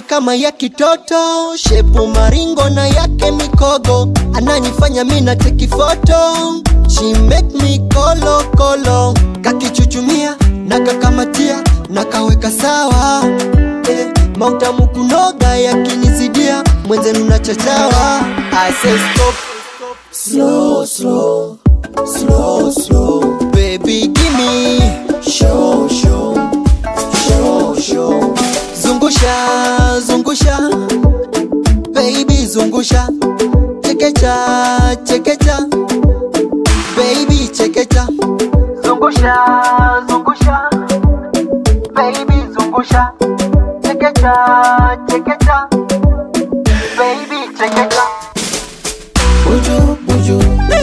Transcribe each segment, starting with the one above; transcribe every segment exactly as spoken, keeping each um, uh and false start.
kama ya kitoto, shepu maringo na yake mikogo, ananifanya mina teki photo. She make me kolo kolo, kakichuchumia na kakamatia na kaweka sawa. eh, Mautamu kunoga yakinizidia, mwenzenu na chachawa. I say stop, slow slow, slow slow, baby give me show show, show show. Zungusha zungusha, baby zungusha, chekecha chekecha, baby chekecha. Zungusha zungusha, baby zungusha, chekecha chekecha, baby chekecha. Buju buju,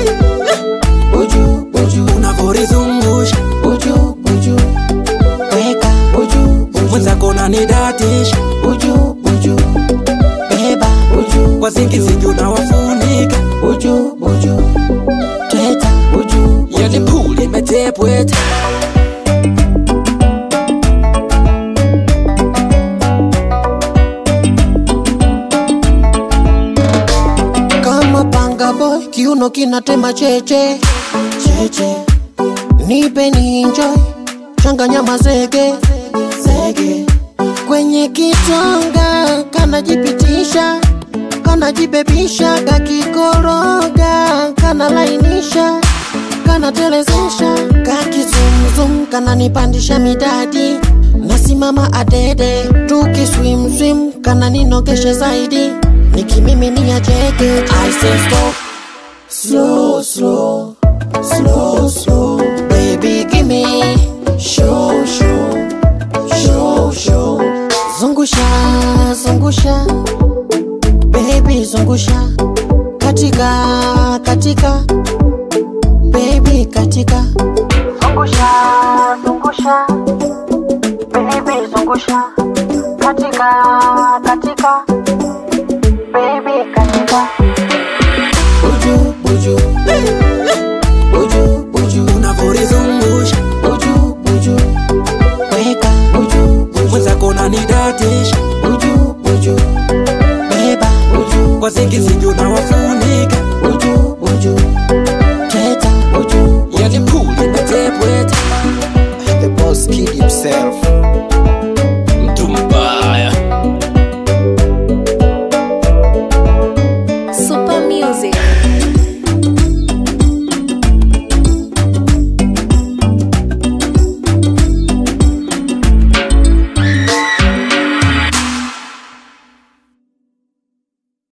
buju buju, unavorizungusha. Buju buju, weka. Buju buju, mwenzako unanidatisha. Buju buju, beba. Buju kwa zingi zingi unawafunika. Buju buju, teta. Buju yani pool imetepweta. Boy, kiuno kinatema cheche cheche, nipe ni enjoy, changanya mazege zege kwenye kitonga, kana jipitisha, kana jibebisha, kakikoroga, kana lainisha, kana telezesha, kakizumzum, kana nipandisha midadi, nasimama adede, tuki swim swim, kana ninogeshe zaidi, nikimimi ni ya jeke. I say stop, slow slow, slow slow, baby give me show show, show show. Zungusha zungusha, baby zungusha, katika katika, baby katika. Zungusha zungusha, baby zungusha, katika katika,